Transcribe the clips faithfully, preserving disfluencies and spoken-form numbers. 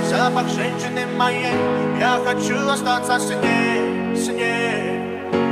Запах женщины моей, я хочу остаться с ней, с ней.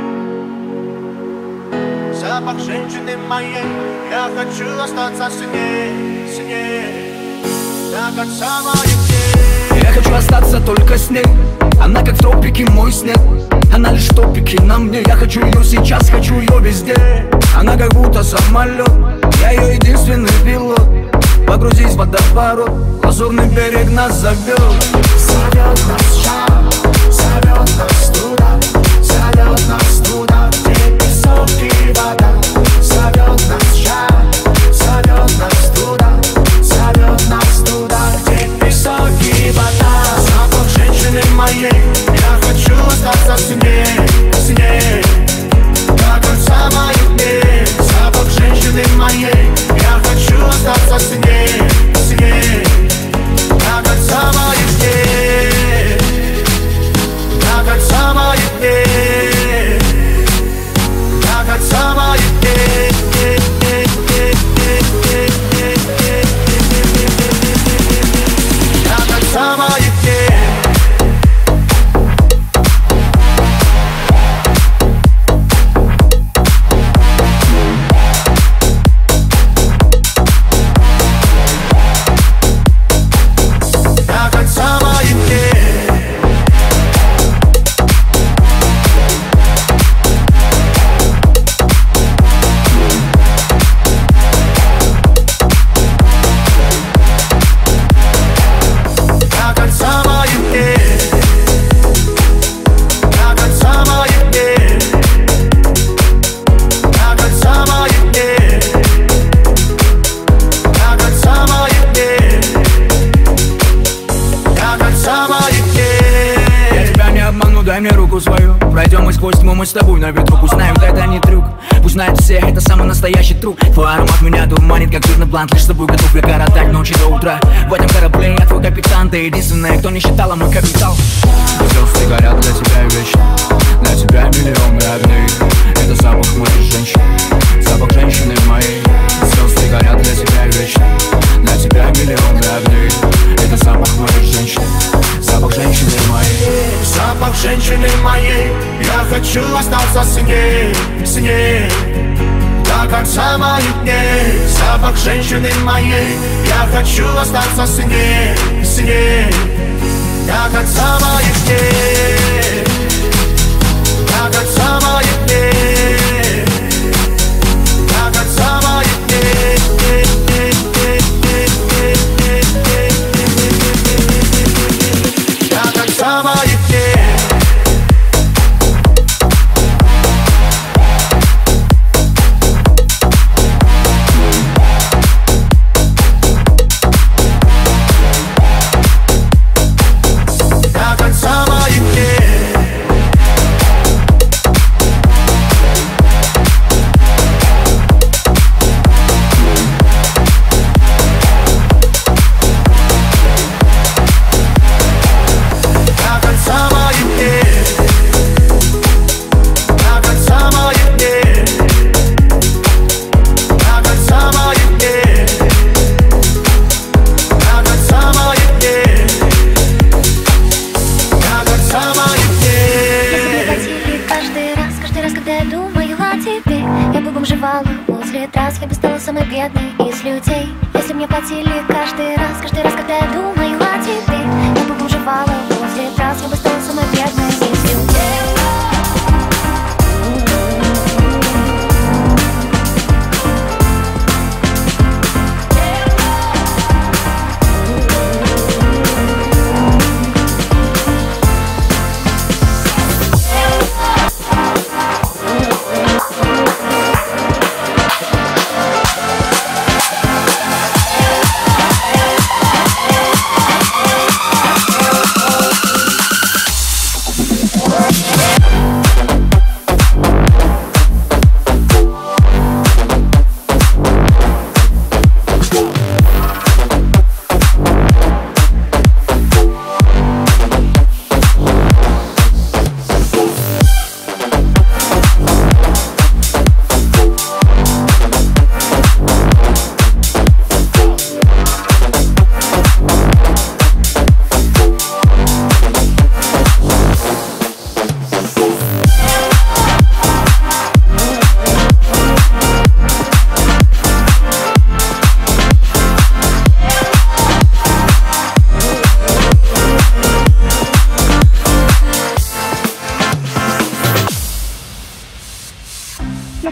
Запах женщины моей, я хочу остаться с ней, с ней. До конца моих дней. Я хочу остаться только с ней. Она как в тропике мой снег. Она лишь в топике на мне. Я хочу ее сейчас, хочу ее везде. Она как будто самолет, я ее единственный пилот. Погрузись в водоворот, лазурный берег нас зовет. Зовет нас жар, зовет нас туда, зовет нас туда, где песок и вода. Зовет нас жар, зовет нас туда, зовет нас туда, где песок и вода. Запах женщины моей, я хочу остаться с ней, с ней. До конца моих дней. Запах женщины моей, я хочу остаться с ней, с ней. До конца моих дней. До конца моих дней. До конца моих дней. До конца моих дней. Дай мне руку свою, пройдем мы сквозь тьму, мы с тобой на ветру. Пусть знают, это не трюк, пусть знают все, это самый настоящий труп. Твой аромат меня дурманит, как жирный блант. Лишь с тобой готов я коротать ночи до утра. В этом корабле я твой капитан, ты единственная, кто не считала мой капитал. Звезды горят для тебя вечно, для тебя миллионы огней. Это запах моей женщины, запах женщины моей. Звезды горят для тебя вечно, для тебя миллионы огней. Это запах моей женщины, запах женщины моей. Запах женщины моей, я хочу остаться с ней, с ней. До конца моих дней. Запах женщины моей, я хочу остаться с ней, с ней. До конца моих дней. До конца моих дней. До конца моих дней. До конца моих дней. Возле трасс я бы стала самой бедной из людей. Если мне платили каждый раз, каждый раз, когда я думаю о тебе, я бы бомжевала возле трасс, я бы стала самой бедной из людей.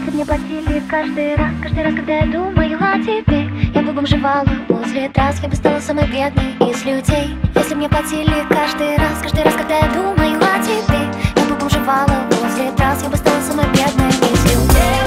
если мне по силе каждый раз, каждый раз, когда я думаю о тебе. Я бы бомжевала возле трасс, я бы стала самой бедной из людей. Если мне по силе каждый раз, каждый раз, когда я думаю о тебе. Я бы бомжевала возле трасс, я бы стала самой бедной из людей.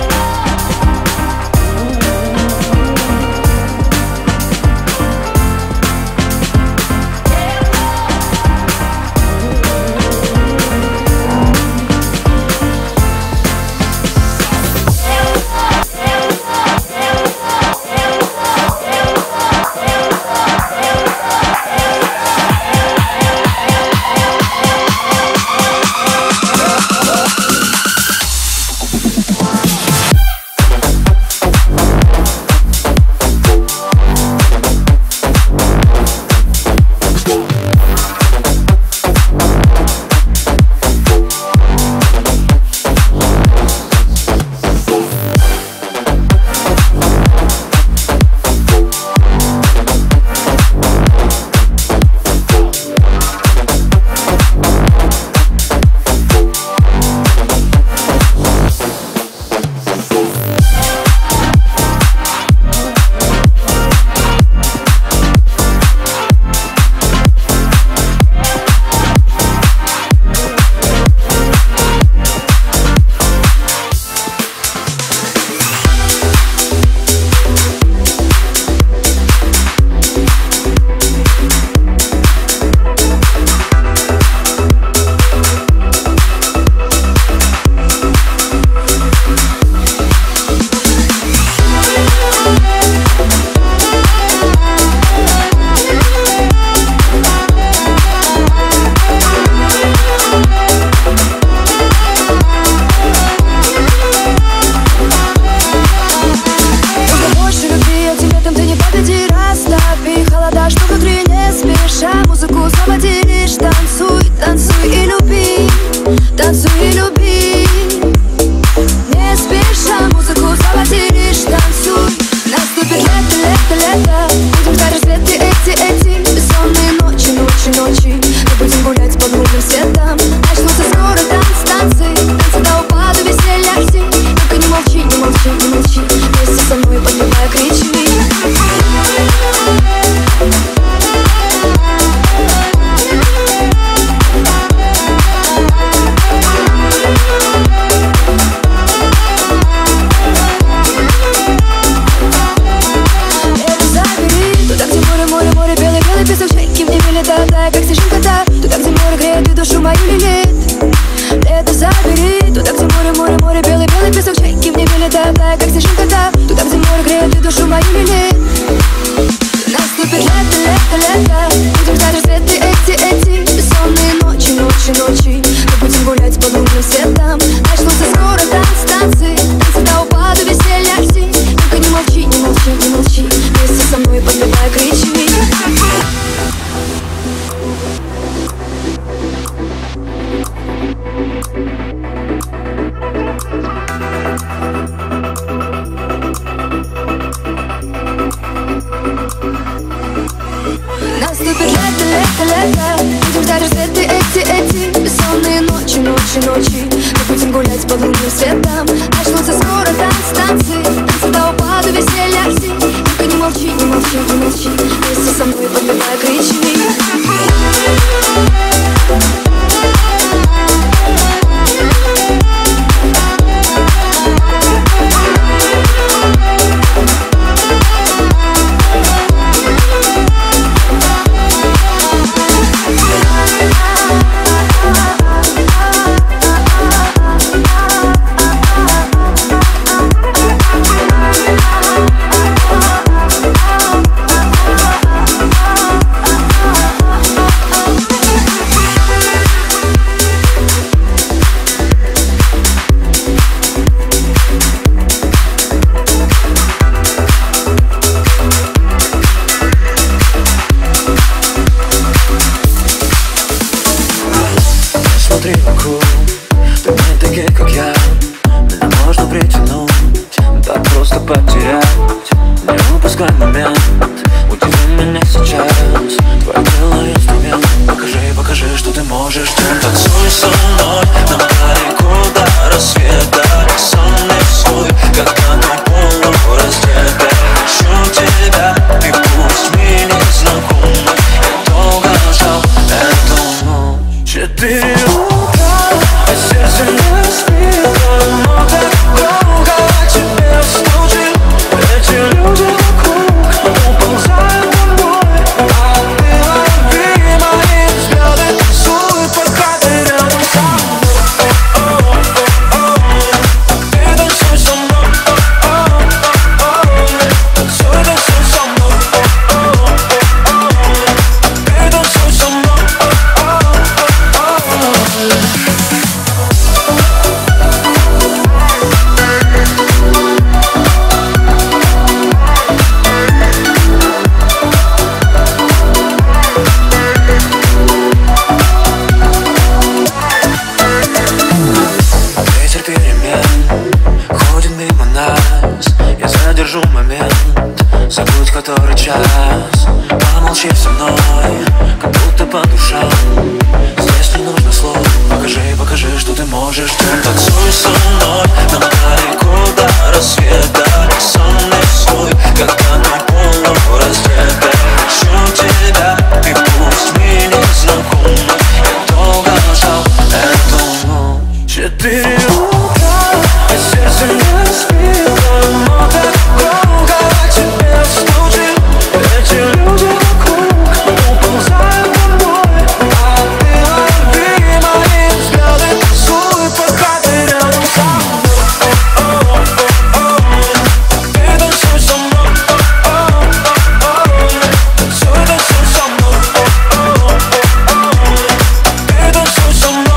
Танцуй со мной на берегу до рассвета. Со мной свой Танцующий со мной, как будто по душам. Здесь не нужно слов. Покажи, покажи, что ты можешь. Танцуй со мной на далеко до рассвета. Сонный свой, когда мы полураздеты. Хочу тебя, и пусть мне не знакомо. Я долго ждал эту ночь. Четыре утра, а сердце не спит. Но так громко тебе стучит. Эти люди вокруг уползают домой, а ты лови мои взгляды, поцелуй, пока ты рядом со мной. Ты танцуй со мной, танцуй, танцуй со мной, ты танцуй со мной.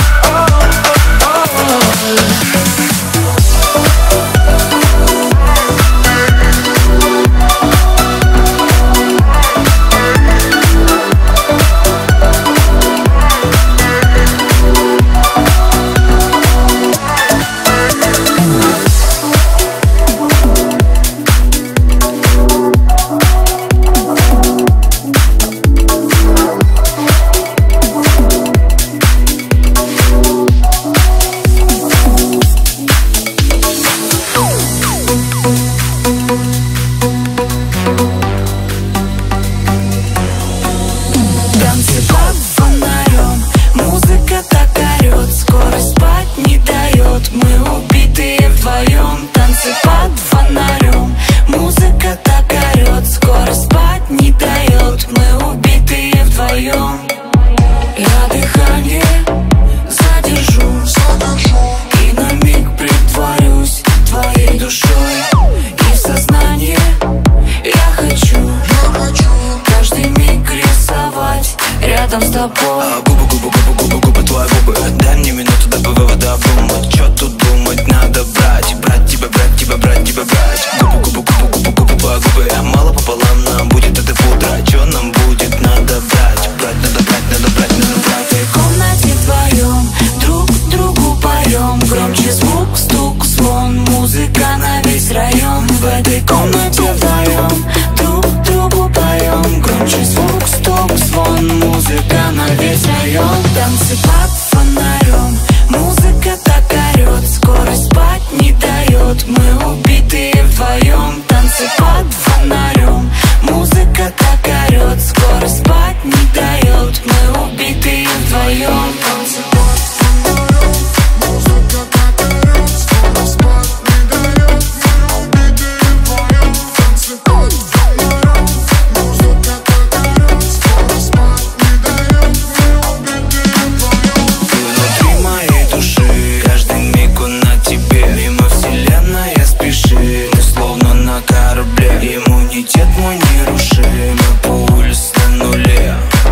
Танцы под фонарем, музыка так орет, скорость спать не дает, мы убитые вдвоем. Танцы под фонарем, музыка так орет, скорость спать не дает, мы убитые вдвоем. Я дыхание задержу, и на миг притворюсь твоей душой, и в сознание я хочу каждый миг рисовать рядом с тобой. А губы, губы, губы, губы, губы, твои губы. Дай мне минуту, дабы выводы обдумать. Чё тут думать, надо брать. Брать тебя, брать тебя, брать тебя, брать. Губы, губы, губы, губы, губы, твои губы. А мало пополам нам будет это пудра. Чё нам будет, надо брать. Брать, надо брать, надо брать, надо брать. В этой комнате вдвоем друг другу поем. Громче звук, стук, звон, музыка на весь район. В этой комнате вдвоем друг другу поем. Громче звук, стук, звон, музыка на весь район. Танцы под фонарем, музыка так орет, скорость спать не дает, мы убитые вдвоем. Танцы под фонарем, музыка так орет, скорость спать не дает, мы убитые вдвоем. Танцы под фонарем, музыка так орет, скорость спать не дает, мы убитые вдвоем. Танцы под фонарем, музыка так орет, скорость спать не дает, мы убитые вдвоем. Ты внутри моей души, каждый миг он на тебе. Мимо вселенная спеши, мы словно на корабле. Иммунитет мой нерушим, мы пульс на нуле.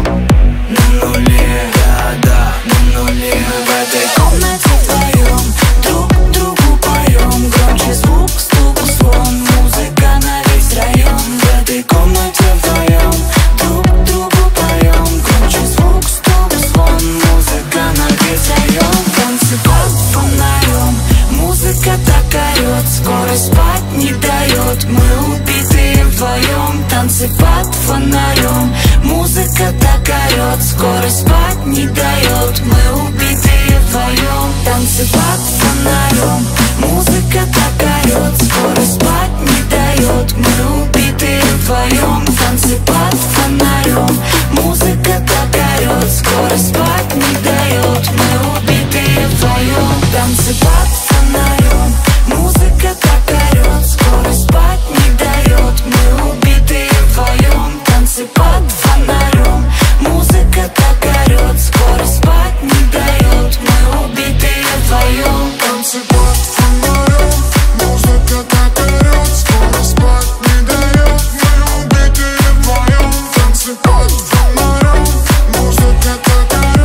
На нуле, да-да, на нуле. В этой комнате вдвоем друг другу поем. Громче звук, стук, звон, музыка на весь район. В этой комнате вдвоем друг другу поем. Громче звук, стук, звон, музыка на весь район. Танцы под фонарем, музыка так орет, скорость спать не дает, мы убитые вдвоем. Танцы под фонарем, музыка так орет, скорость спать не дает, мы убитые вдвоем. Танцы под фонарем, музыка так орет, скорость спать не дает, мы убитые вдвоем. Танцы под фонарем, музыка так орет, скорость спать не дает, мы убитые вдвоем. Танцы под фонарем, музыка так орет, скорость спать не дает, мы убитые вдвоем. Танцы под фонарем, музыка так орет, скорость спать не дает, мы убитые вдвоем. Танцы под фонарем, музыка так орет, скорость спать не дает, мы убитые вдвоем. Танцы под фонарем, музыка так орет.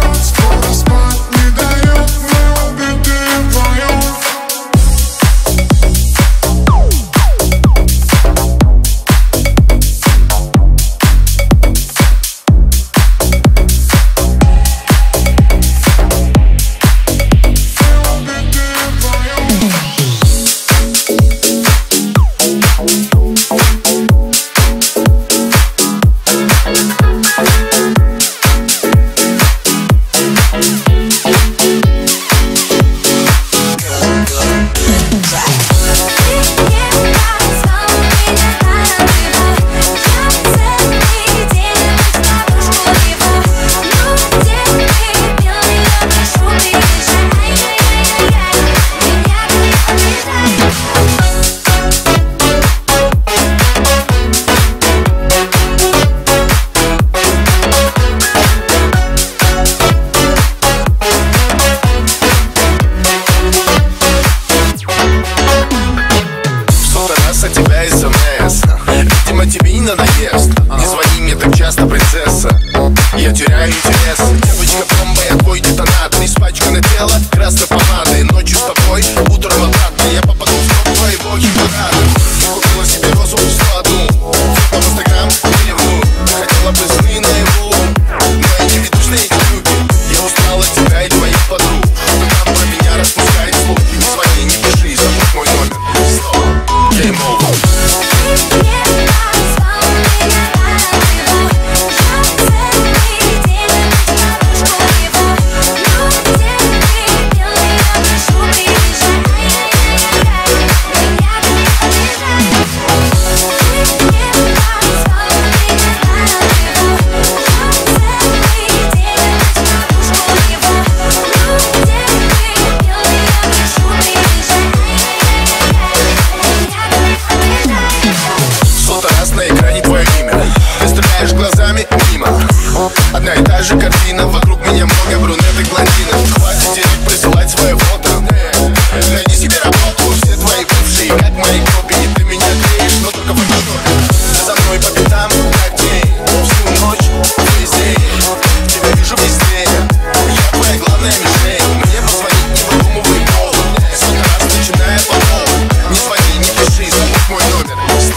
мимо. Одна и та же картина, вокруг меня много брюнеток, блондинок. Хватит денег присылать свои фото. Найди себе работу, все твои бывшие, как мои копии. Ты меня греешь, но только в одну. За мной по пятам, как день, всю ночь, весь день. Тебя вижу везде, я твоя главная мишень. Мне позвонить не выдумывай повод. Сколько раз начиная по новой. Не звони, не пиши, забудь мой номер.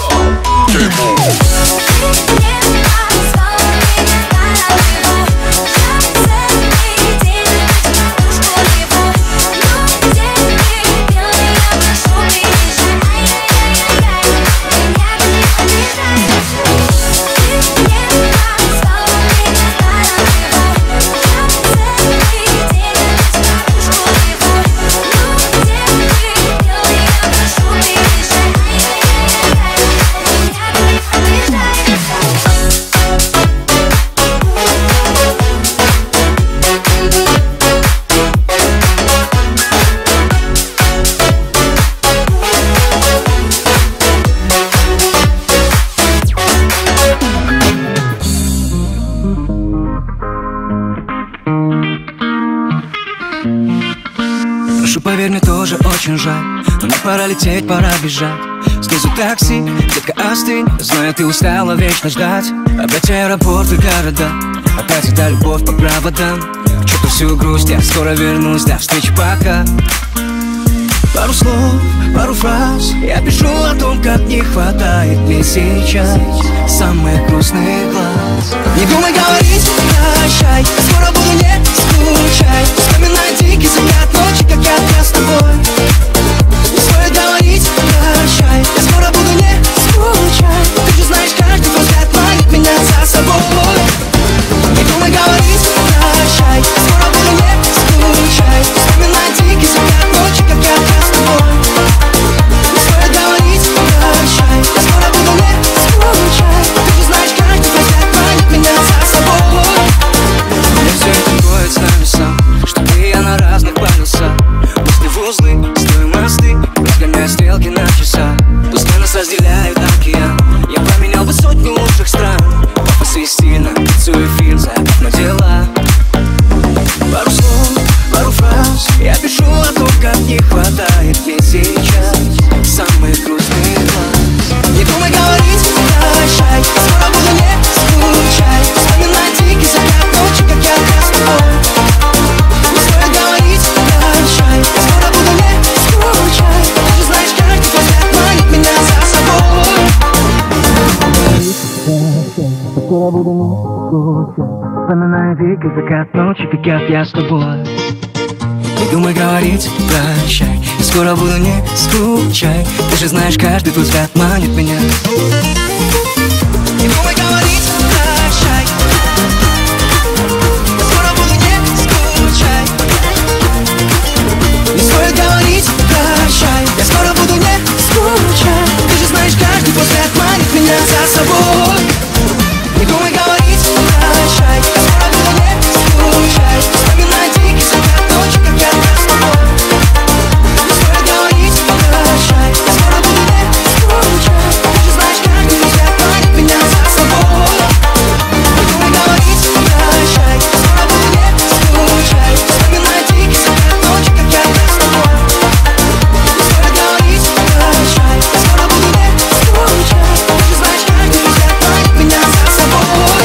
Поверь, мне тоже очень жаль, но мне пора лететь, пора бежать. Снизу такси, детка, остынь. Знаю, ты устала вечно ждать. Опять аэропорты, города, опять эта любовь по проводам. Чё-то всю грусть, я скоро вернусь, до встречи, пока. Пару слов, пару фраз я пишу о том, как не хватает мне сейчас самых грустных глаз. Не думай говорить прощай, скоро буду, не скучай. Вспоминай дикий закат ночи, как я, я с тобой. Не стоит говорить прощай, я скоро буду, не скучай. Ты же знаешь, каждый твой взгляд манит меня за собой. Не думай говорить прощай, скоро буду, не скучай. Вспоминай дикий закат ночи, как я, я с тобой. Не стоит говорить прощай, я скоро буду, не скучай. Ты же знаешь, каждый твой взгляд манит меня за собой. Мне все это гоет с нами сам, что ты и я на разных полюсах. Мысли в узлы, строим мосты, разгоняя стрелки на часах. Пускай нас разделяют океан, я поменял бы сотню лучших стран. Пафос и стильно, рисую фильм за окно дела. Пару слов, пару фраз я пишу о том, как не хватает мне сейчас самых грустных глаз. Не думай говорить прощай, скоро буду, не скучай. Вспоминай дикий закат ночи, как я, я с тобой. Не стоит говорить прощай, скоро буду, не скучай. Ты же знаешь, каждый твой взгляд манит меня за собой. Скоро буду, не скучай. Вспоминай дикий закат ночи, как я, я с тобой. Не думай говорить прощай, я скоро буду, не скучай. Ты же знаешь, каждый твой взгляд манит меня. Не думай говорить прощай, я скоро буду, не скучай. Не стоит говорить прощай, я скоро буду, не скучай. Ты же знаешь, каждый твой взгляд манит меня за собой. Не думай говорить прощай, я скоро буду, не скучай. Вспоминай дикий закат ночи, как я, я с тобой. Не стоит говорить прощай, я скоро буду, не скучай. Ты же знаешь, каждый твой взгляд манит меня за собой. Не думай говорить прощай, я скоро буду, не скучай. Вспоминай дикий закат ночи, как я, я с тобой. Не стоит говорить прощай, я скоро буду, не скучай. Ты же знаешь, каждый твой взгляд манит меня за собой.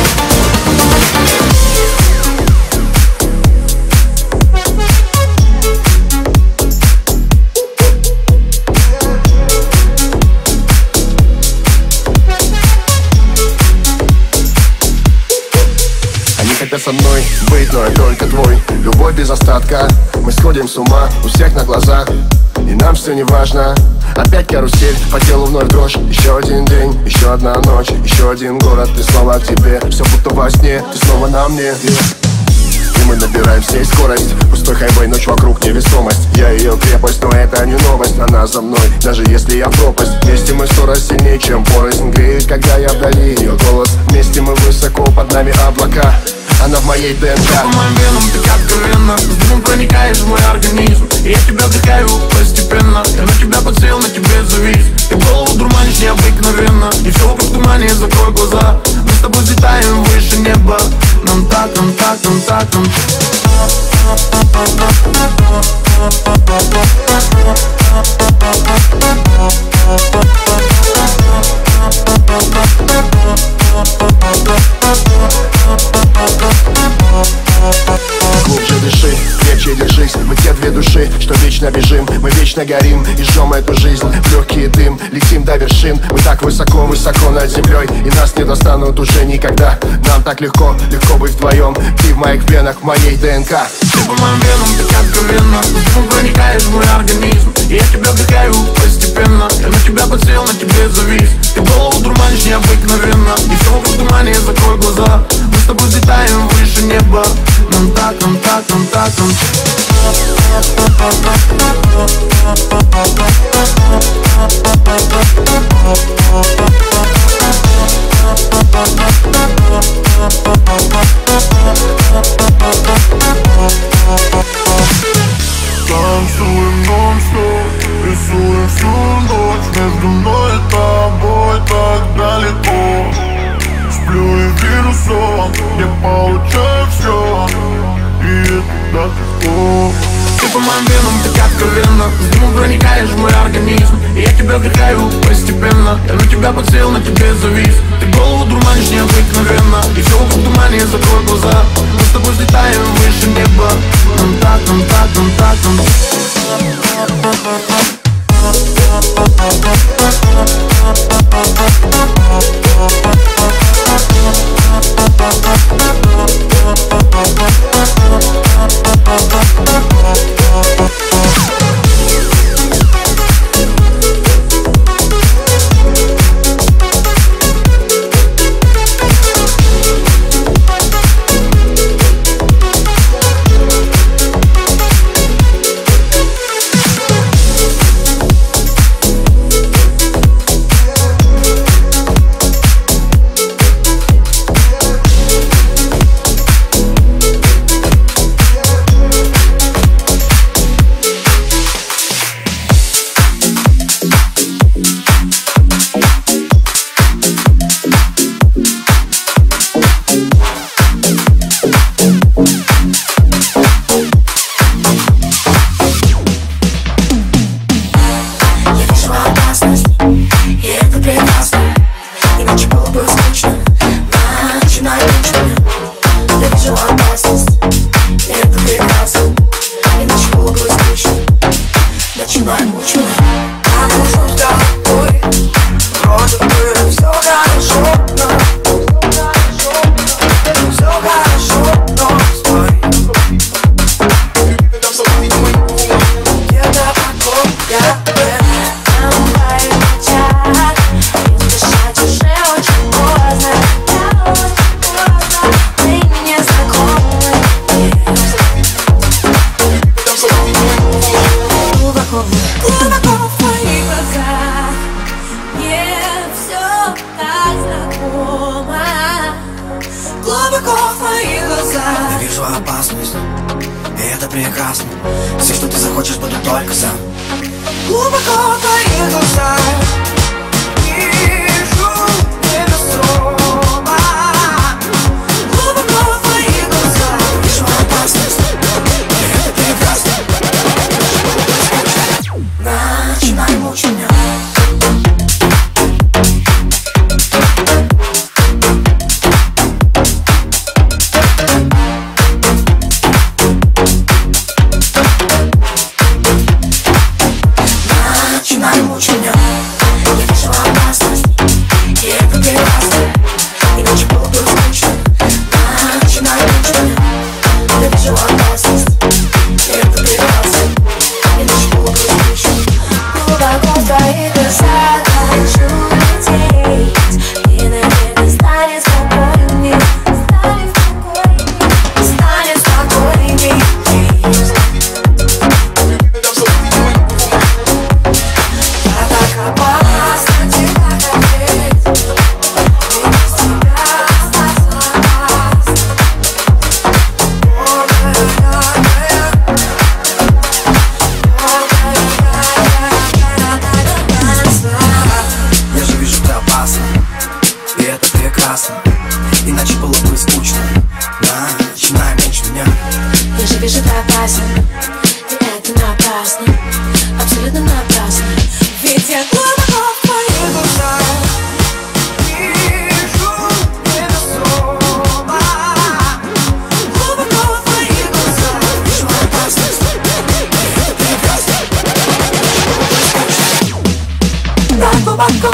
Они хотят со мной быть, но я только твой. Любовь без остатка, мы сходим с ума у всех на глазах. И нам все не важно. Опять карусель, по телу вновь дрожь. Еще один день, еще одна ночь, еще один город, и снова к тебе. Все будто во сне, ты снова на мне. И мы набираем всей скорость. Пустой хайвей, ночь вокруг невесомость. Я ее крепость, но это не новость. Она за мной, даже если я в пропасть. Вместе мы сто раз сильнее, чем порознь. Греет, когда я вдали ее голос. Вместе мы высоко, под нами облака. Она в моей ДНК. По моим венам ты откровенно, с дымом проникаешь в мой организм, и я тебя вдыхаю постепенно. Я на тебя подсел, на тебе завис. Ты голову дурманишь необыкновенно, и все вокруг тумане, закрой глаза. Мы с тобой взлетаем выше неба. Нам так, нам так, нам так, нам. Глубже дыши, крепче держись. Мы те две души, что вечно бежим. Мы вечно горим и жжем эту жизнь в легкий дым. Летим до вершин, мы так высоко, высоко над землей, и нас не достанут уже никогда. Нам так легко, легко быть вдвоем. Ты в моих венах, в моей ДНК. Ты по моим венам так откровенно, с дымом проникаешь в мой организм, и я тебя вдыхаю постепенно. Я на тебя подсел, на тебе завис. Ты голову дурманишь необыкновенно, и все вокруг тумане, закрой глаза. Мы с тобой взлетаем выше неба. Нам так, нам так, нам так, нам. Танцуем нон-стоп, рисуем всю ночь. Между мной и тобой так далеко. Сплю и вижу сон, я получаю все, и это так легко. Ты по моим венам так откровенно, с дымом проникаешь в мой организм, и я тебя вдыхаю постепенно. Я на тебя подсел, на тебе завис. Ты голову дурманишь необыкновенно, и все вокруг тумане, закрой глаза. Мы с тобой взлетаем выше неба. Нам так, нам так, нам так, нам. Я вижу опасность, и это прекрасно. Все, что ты захочешь, буду только сам. Глубоко в твоих глазах вижу невесомо. Глубоко в твоих глазах вижу опасность, и это прекрасно. Начинай мучить меня. Начинай мучить меня. опасен, и это напрасно, абсолютно напрасно. Ведь я глубоко в твоей душе вижу невесомо. Глубоко в твоих глазах вижу опасность, и это прекрасно. Так глубоко.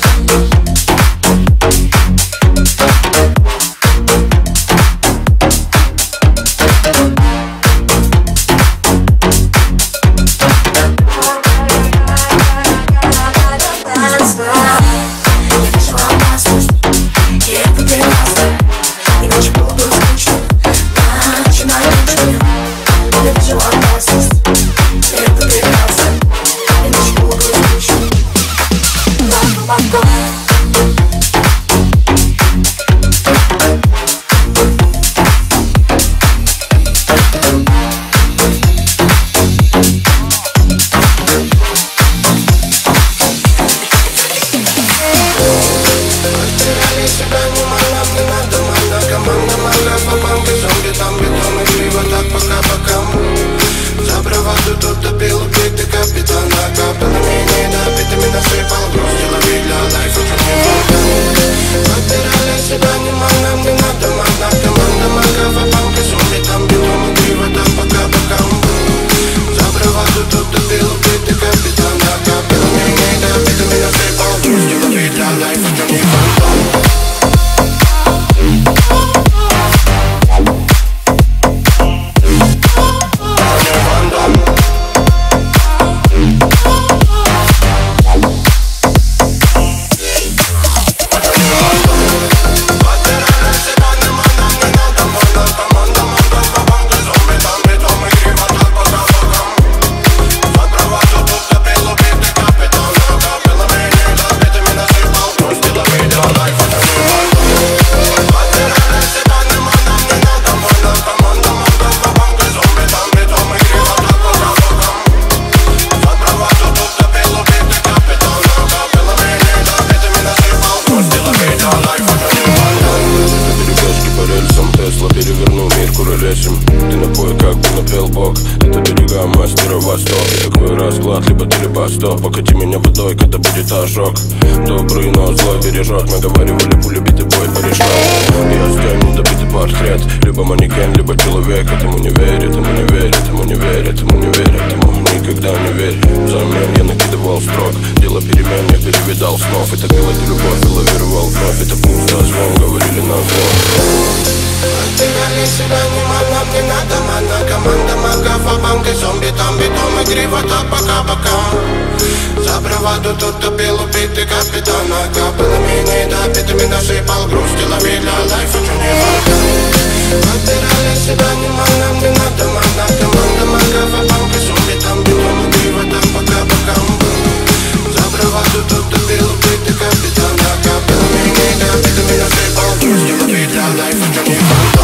Покати меня водой, когда будет ожог. Добрый, но злой бережет. Мы говорили, улюбитый бой порешок. Я сгоню добитый портрет. Либо манекен, либо человек. Этому не верит, ему не верит, ему не верит, ему не верит, ему никогда не верит. Взамен я накидывал строк. Дело перемен, я перевидал снов. Это пила ты любовь, лавировал вновь. Это пусто, звон, говорили на вновь. Потеряли себя, не мана, не надо, мана. Команда магов, а банки, зомби, там битом. Игриво так пока-пока. За браваду тут топил убитый капитан. Ага, было менее допитыми, насыпал грусти. Ловили, а лайф очень не важно. Потеряли себя, не мана, не надо, мана. Команда магов, а банки, зомби, там битом. Игриво так пока-пока. За браваду тут топил убитый капитан. Ага, было менее допитыми, насыпал грусти. Ловили, а лайф очень не важно.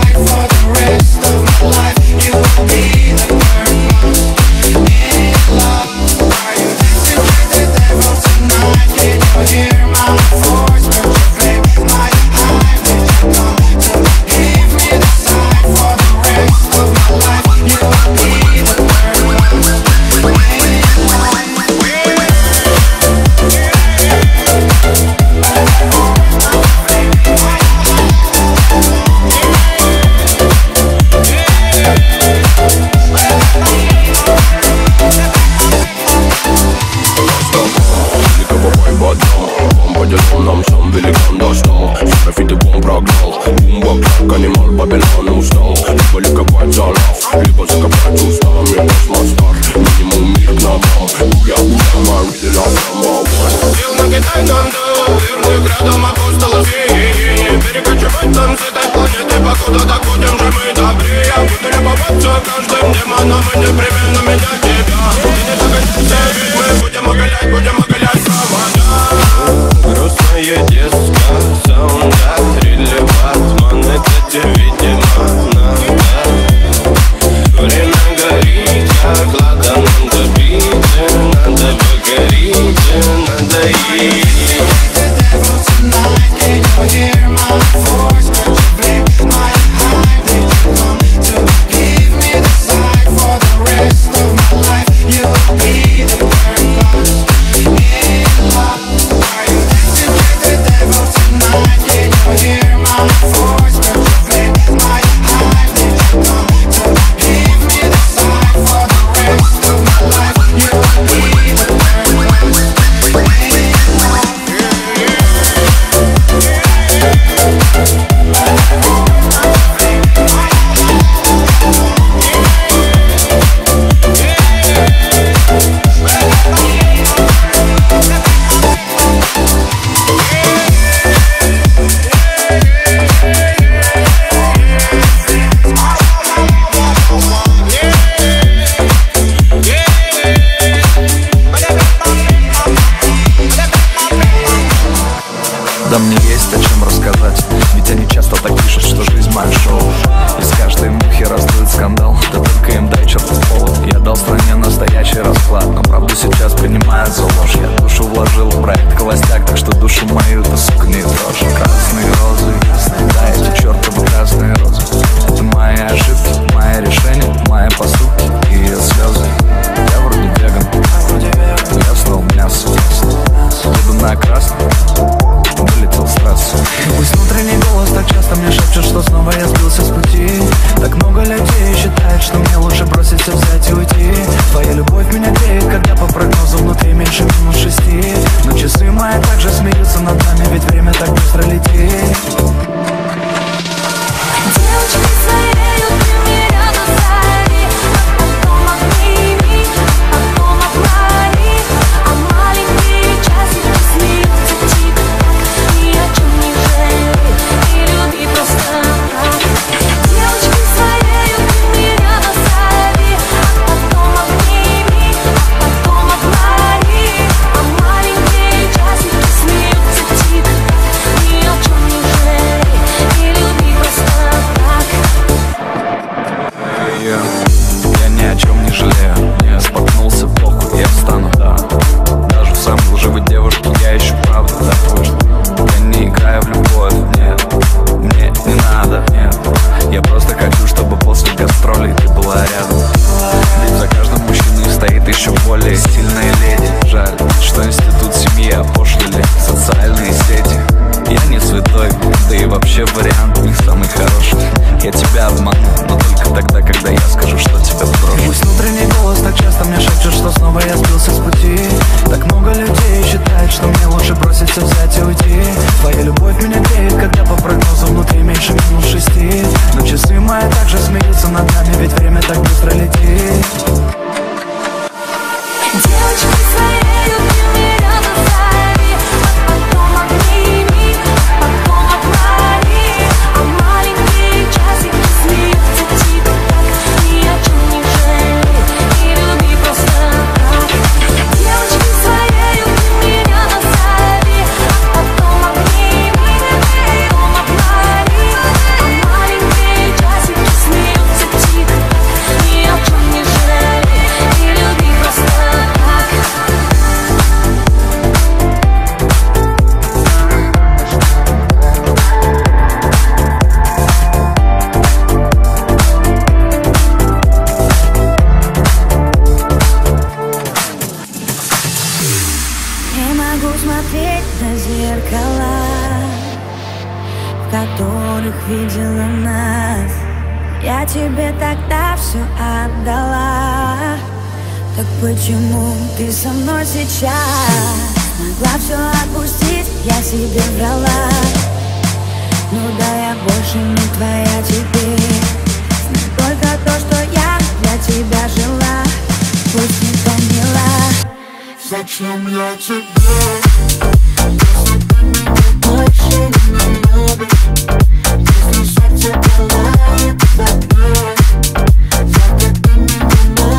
Life, you will be the burn. In life. непременно менять тебя. Ты не догадайся, ведь мы будем оголять, будем оголять провода. Грустная диска, саундак, релеват, маны, кстати, видимо, надо. Время горит, как ладно, нам добить, надо покорить, надо идти. Да мне есть о чем рассказать, ведь они часто так пишут, что жизнь мое шоу. Из каждой мухи раздует скандал, да только им дай чертов повод. Я дал стране настоящий расклад, но правду сейчас принимают за ложь. Я душу вложил в проект холостяк, так что душу мою ты, сука, не трожь. Красные розы, да, эти чертовы красные розы. Это мои ошибки, мои решения, мои поступки и ее слезы. Я вроде веган, но я снова мясо. Еду на красный, вылетел с трассы. Пусть внутренний голос так часто мне шепчет, что снова я сбился с пути. Так много людей считают, что мне лучше бросить все, взять и уйти. Твоя любовь меня греет, когда по прогнозу внутри меньше минус шести. Но часы мои также смеются над нами, ведь время так быстро летит. Девочкой своею ты меня назови, а потом обними, а потом обмани. А маленькие часики смеются тик-так, ни о чем не жалей, и люби просто так. Девочкой своею ты меня назови, а потом обними, а потом обмани. А маленькие часики смеются тик-так, ни о чем не жалей, и люби просто так. Я, я ни о чем не жалею, не споткнулся, похуй, я встану, да. Даже в самой лживой девушке я ищу правду, такую, что я не играю в любовь, нет. Мне не надо, нет. Я просто хочу, чтобы после гастролей ты была рядом. Ведь за каждым мужчиной стоит еще более сильная леди. Жаль, что институт семьи опошлили социальные сети. Я не святой, да и вообще вариант не самый хороший. Я тебя обману, но только тогда, когда я скажу, что тебя брошу. Пусть внутренний голос так часто мне шепчет, что снова я сбился с пути. Так много людей считают, что мне лучше бросить все, взять и уйти. Твоя любовь меня греет, когда по прогнозу внутри меньше минус шести. Но часы мои также смеются над нами, ведь время так быстро летит. Девочкой своею ты меня назови, а потом обними, а потом обмани. А маленькие часики смеются тик-так, ни о чем не жалей, и люби просто так. Девочкой своею ты меня назови, а потом обними, а потом обмани. А маленькие часики смеются тик-так, ни о чем не жалей, и люби просто так. Не могу смотреть на зеркала, в которых видела нас. Я тебе тогда все отдала. Так почему ты со мной сейчас? Могла все отпустить, я себе врала. Ну да, я больше не твоя теперь. Знай только то, что я для тебя жила. Пусть не помнила, Зачем я тебе, если ты меня больше не любишь? Если сердце пылает в огне, зато ты меня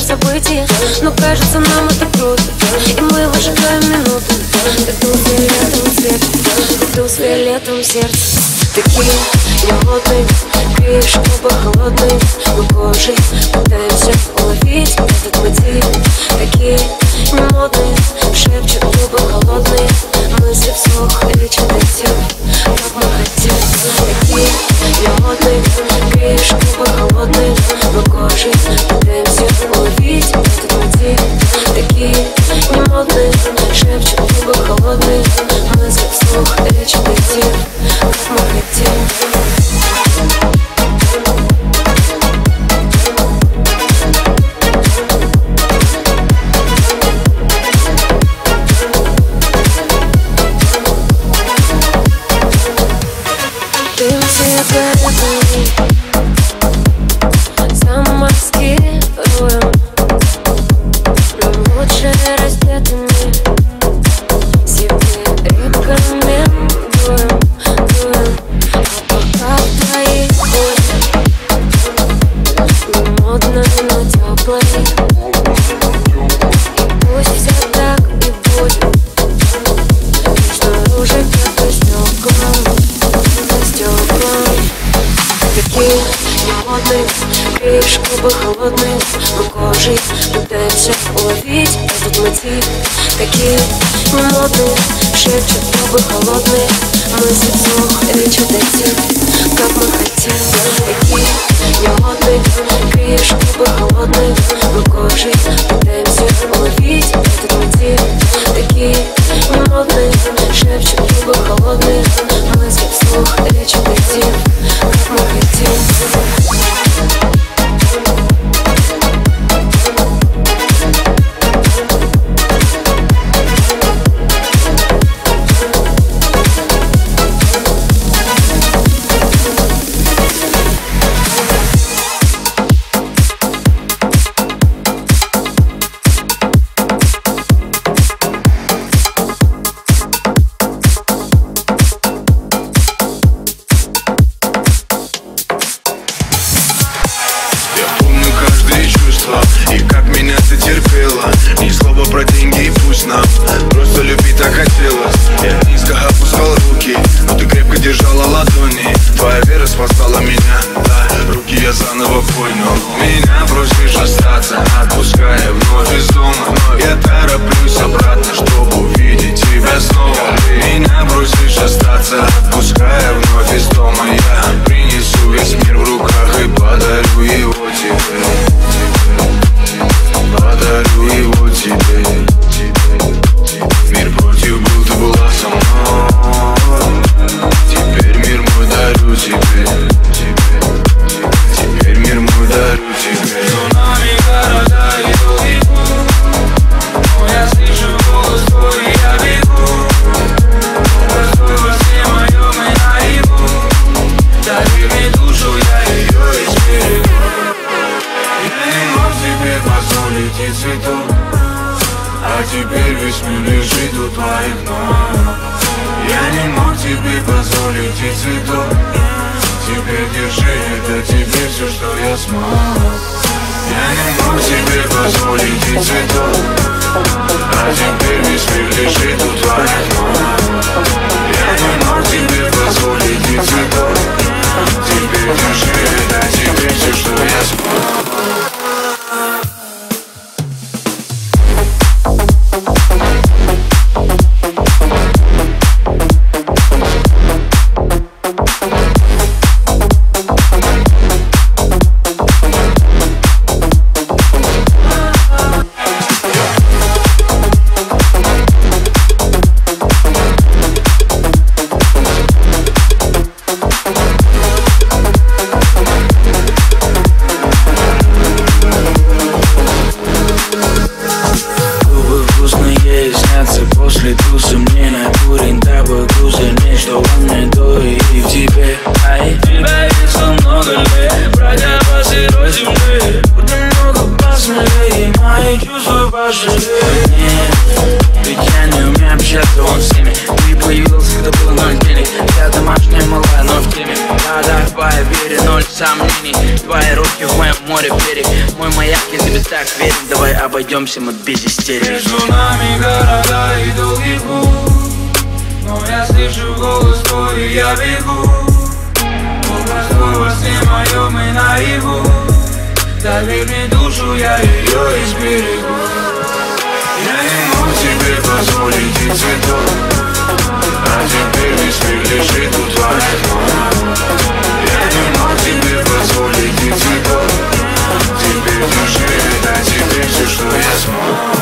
события, но кажется нам это круто, и мы выжигаем минуты. Иду с фиолетовым цветом, иду с фиолетовым сердцем. Такие немодные, греешь губы холодные, мы кожей пытаемся уловить этот мотив. Такие немодные, шепчут губы холодные, мысли вслух или читайте, как мы хотим. Такие немодные, греешь губы холодные, мы кожей пытаемся уловить этот мотив. Такие немодные, шепчут губы холодные, мысли вслух или читайте, как мы хотим. Дым сигаретный, замаскируем, лучше раздетыми себе рекомендуем, дуем. А пока в твоих ходим, не модно, но теплый. И пусть все так и будет, снаружи как-то стеклом. Такие немодные, греешь губы холодные, мы кожей пытаемся уловить этот мотив. Такие немодные, шепчут губы холодные, мысли вслух или читайте, как мы хотим. Такие немодные, греешь губы холодные, мы кожей пытаемся уловить этот мотив. Такие немодные, шепчут губы холодные, мысли вслух или читайте, как мы хотим. И как меня ты терпела, ни слова про деньги и пусть нам просто любить так хотелось. Я низко опускал руки, но ты крепко держала ладони. Твоя вера спасала меня, да, руки я заново понял. Меня просишь остаться, отпуская вновь из дома. Я тороплюсь обратно, чтобы увидеть тебя снова. Меня просишь остаться, отпуская вновь из дома. Я принесу весь мир в руках и подарю его тебе. Подарю его тебе. Мир против был, ты была со мной. Теперь мир мой дарю тебе. Теперь мир мой дарю тебе. Цунами города иду, иду. Но я слышу голос твой, и я бегу. Простой во сне моем и наяву. Дари мне душу, я ее изберегу. Я не мог тебе позволить и цветов, а теперь весь мир лежит у твоих ног. Я не мог тебе позволить и цветов, теперь держи, это тебе все, что я смог. Я не мог тебе позволить и цветов, а теперь весь мир лежит у твоих ног. Я не мог тебе позволить и цветов, теперь держи, это тебе все, что я смог. мои чувства пожалеют. Нет, ведь я не умею общаться вон с ними. Ты появился, когда было ноль денег. Я домашняя малая, но в теме. Да-да, поверь, ноль сомнений. Твои руки в моем море берег. Мой маяк, я тебе так верен. Давай обойдемся мы без истерик. Между нами города и долгий путь, но я слышу голос твой и я бегу. Образ твой во сне моем и наяву. Доверь мне душу, я ее изберегу. Я не мог тебе позволить и цветов, а теперь весь мир лежит у твоих ног. Я не мог тебе позволить и цветов, теперь души, да теперь все, что я смог.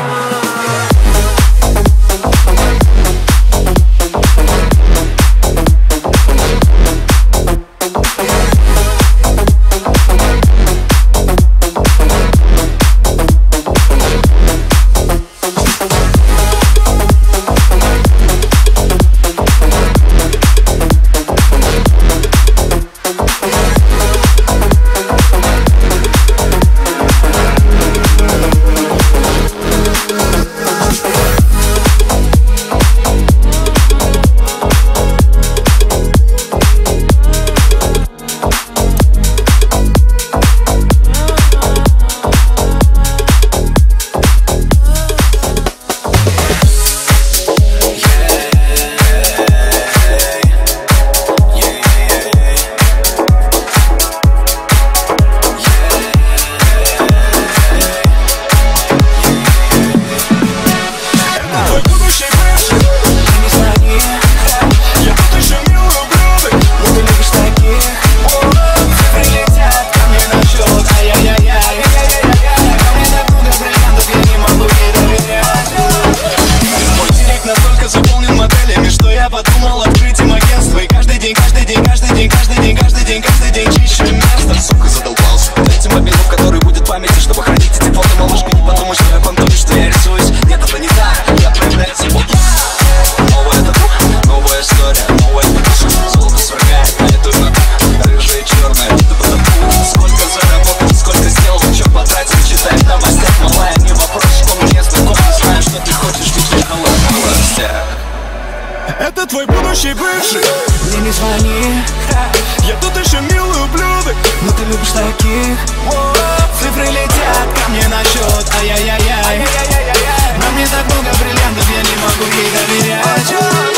Это твой будущий бывший. Мне не звони, Я тут еще милый ублюдок, но ты любишь таких. Цифры летят ко мне на счет, ай-яй-яй-яй. Нам не так много бриллиантов, я не могу ей доверять.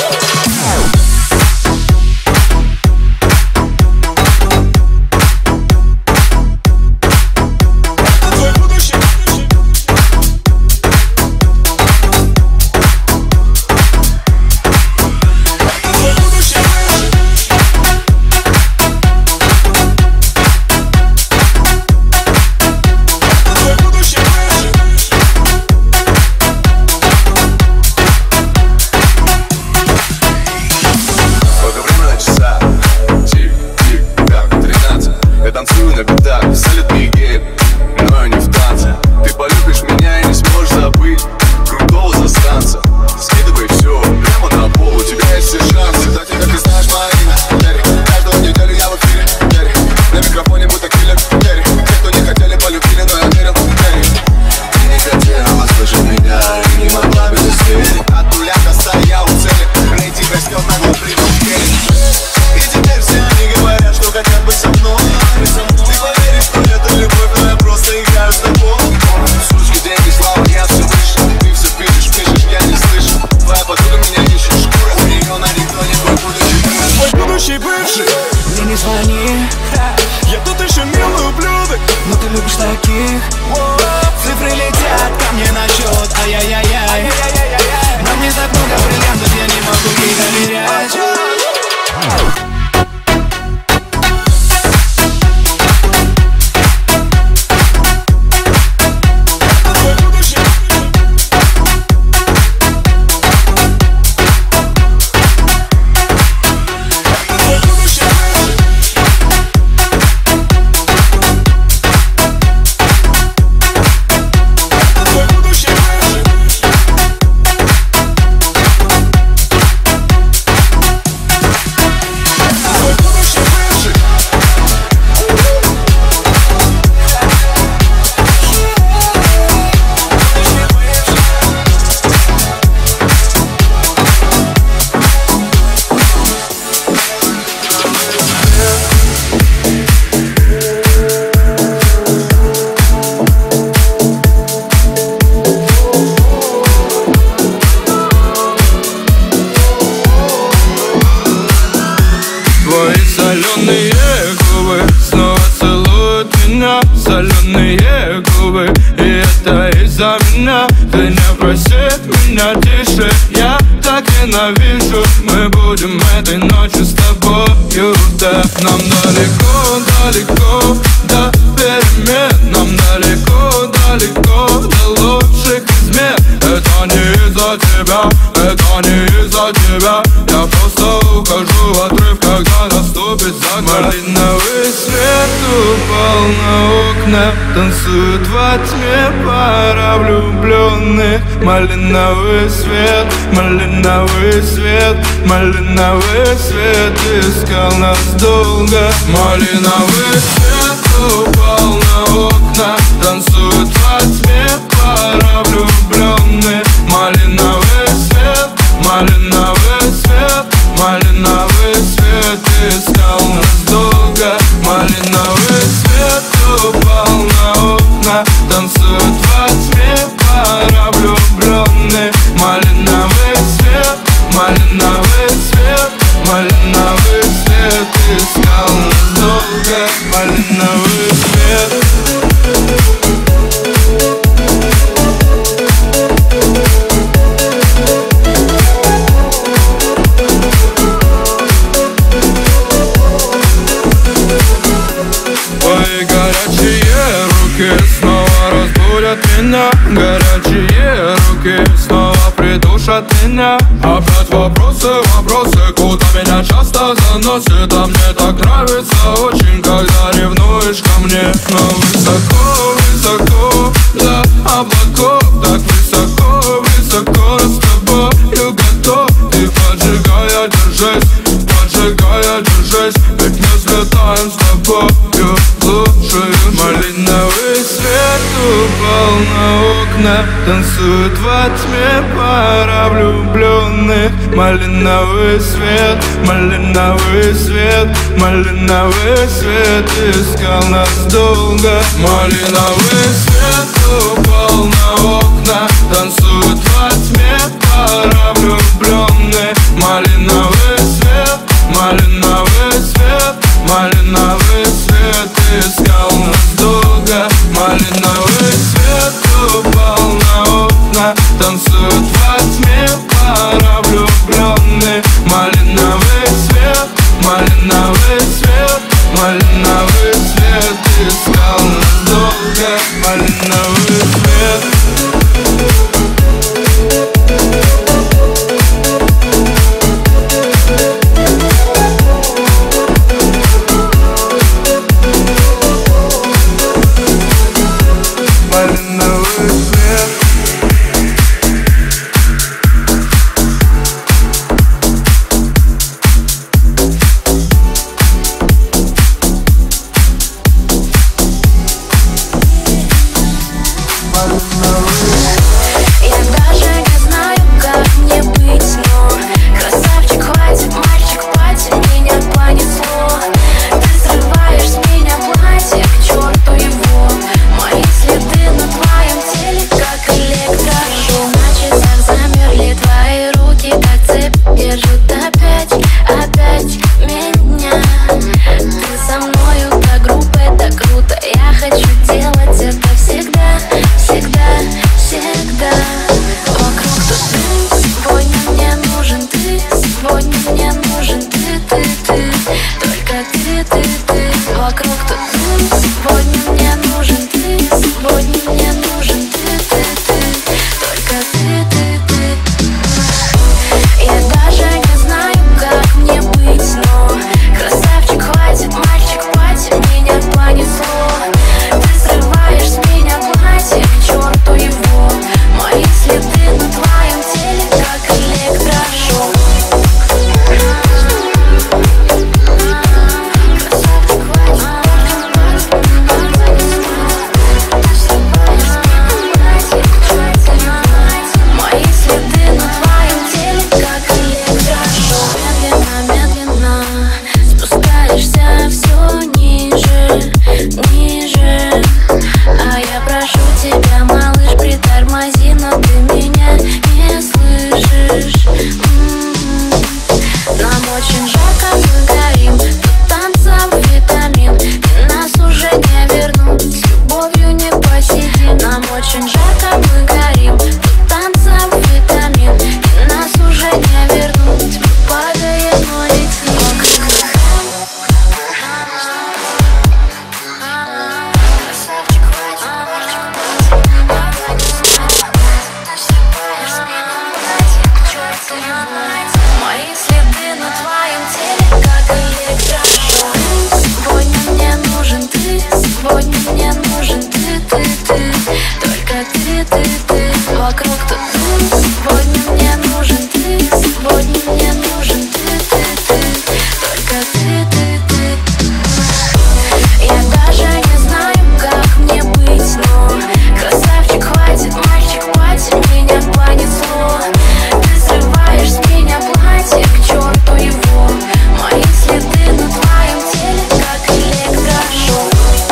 твой будущий из-за меня. Ты не проси меня тише, я так ненавижу. Мы будем этой ночью с тобою, да. Нам далеко, далеко до перемен. Нам далеко, далеко до лучших измен. Это не из-за тебя, это не из-за тебя. Я просто ухожу в отрыв, когда наступит закат. Малиновый свет упал на окна, танцует во тьме пара влюбленных. Малиновый свет, малиновый свет, малиновый свет искал нас долго. Малиновый свет упал на окна, танцует во тьме пара влюбленных. Малиновый свет, малиновый свет, малиновый свет искал нас долго. Малиновый свет упал на окна, танцует во тьме пара влюбленных. Малиновый свет, малиновый свет, малиновый свет искал нас долго. Малиновый свет. Твои горячие руки снова разбудят меня. Горячие руки снова придушат меня. Опять вопросы, вопросы, куда меня часто заносит. А мне так нравится очень, когда ревнуешь ко мне. Но высоко, высоко, за облаков. Так высоко, высоко с тобою готов. Ты поджигая, держись, поджигая, держись. Ведь мы взлетаем с тобою лучшую. Малиновый свет упал на окна, танцует во тьме пара влюбленных. Малиновый свет, малиновый свет, малиновый свет искал нас долго. Малиновый свет упал на окна, танцует во тьме пара влюбленных. Малиновый свет, малиновый свет, малиновый свет искал нас долго. Малиновый свет упал на окна, танцует во тьме пара влюбленных. Малиновый свет, малиновый свет, малиновый свет искал нас долго. Малиновый свет. Очень жарко. мы горим. Тут танцев витамин, и нас уже не вернуть. Мы падаем, но летим. Мои следы на твоем теле, как электрошок. Сегодня мне нужен ты, сегодня мне нужен ты, ты, ты. Только ты, ты, ты, вокруг тут ты. Сегодня мне нужен ты, сегодня мне нужен ты, ты, ты. Только ты, ты, ты. Я даже не знаю, как мне быть, но красавчик, хватит, мальчик, хватит, меня понесло. Ты срываешь с меня платье, к черту его. Мои следы на твоем теле, как электрошок.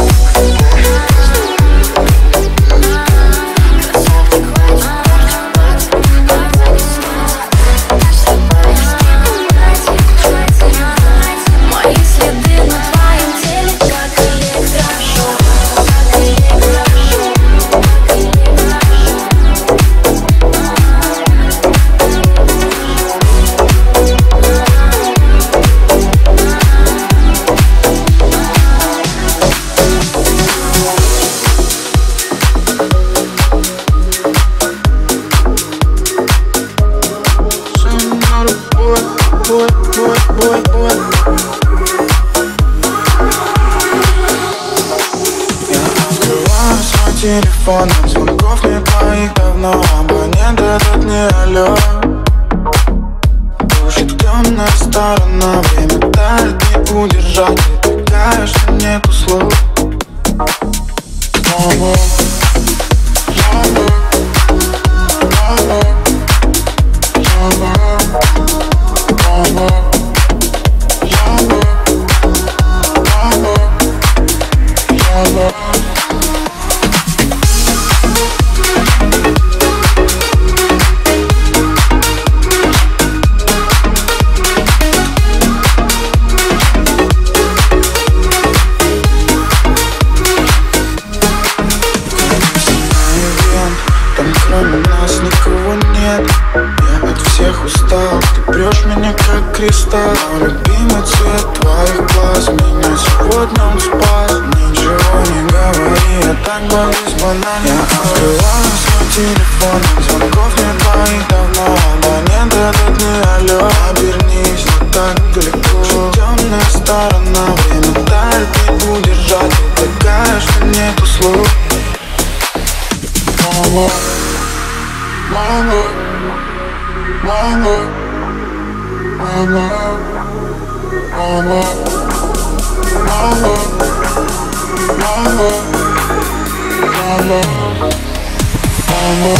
Красавчик, хватит, мальчик, хватит, меня понесло. Ты срываешь с меня платье, к черту его. Мои следы на твоем теле, как электрошок. Как электрошок, как электрошок. Телефон, звонков не твоих давно, абонент этот не алло. Душит темная сторона, время дарит не удержать. Ты текаешь, что нету слов. Снова, снова, снова, снова, снова, снова, снова. Кристалл, любимый цвет твоих глаз. Меня сегодня он спас. Ничего не говори, я так боюсь банально. Я открываю свой телефон, звонков не твоих давно, абонент этот не алло. Обернись, но так далеко. Темная сторона, время дарит не удержать. Ты такая, что нету слов. Мама, мама, мама, Mama, mama, mama, mama, mama, mama.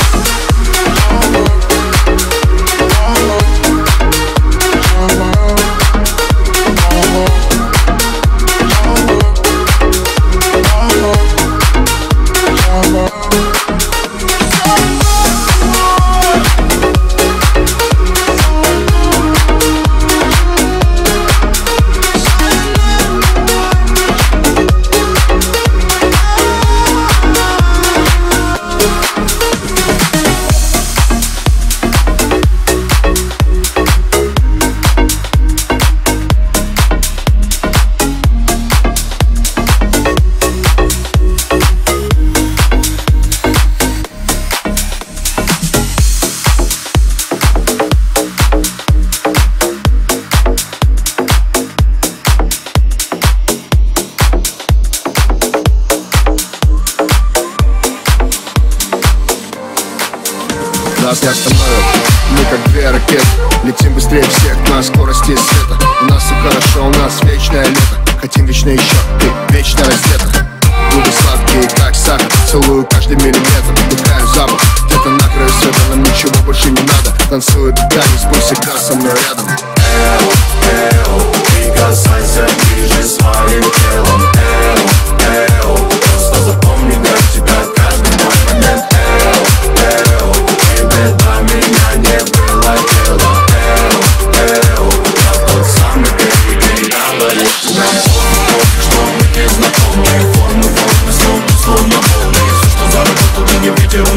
Нас не остановят, мы как две ракеты. Летим быстрее всех на скорости света. У нас все хорошо, у нас вечное лето. Хотим вечно еще, ты вечно раздета. Губы сладкие, как сахар, целую каждый миллиметр. Вдыхаю запах, где-то на краю света. Нам ничего больше не надо. Танцует танец, пусть всегда со мной рядом. Эу, эу, прикасайся ближе своим телом. Эу, эу, просто запомни для тебя каждый мой момент. Эу, эу, тебе до меня не было дела. Эу, эу, я тот самый, перебирала лишь тебя. Что мы не знакомы, формы, формы, словно, словно волны. Все, что заработал, ты не ветер.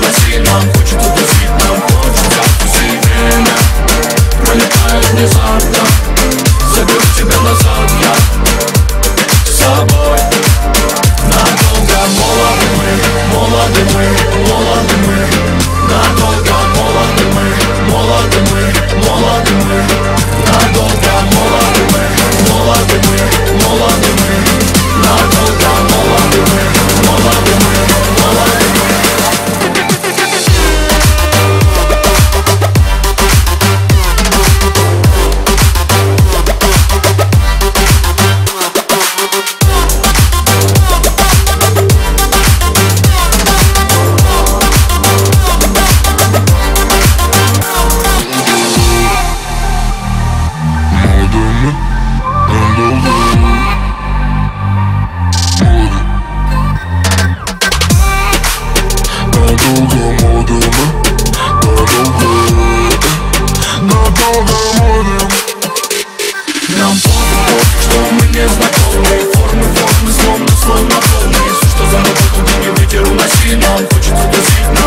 уноси, нам хочется тусить, нам хочется тусить. Время пролетает внезапно, заберу тебя назад я с собой. Надолго молоды мы, молоды мы, молоды мы. Надолго молоды мы, молоды мы, молоды мы. Надолго молоды мы, молоды мы, молоды мы. Надолго молоды мы, молоды мы, молоды мы. Нам пофиг, что мы не знакомы. Формы, формы, словно, словно полные. Все, что заработал, деньги ветер уноси. Нам хочется тусить.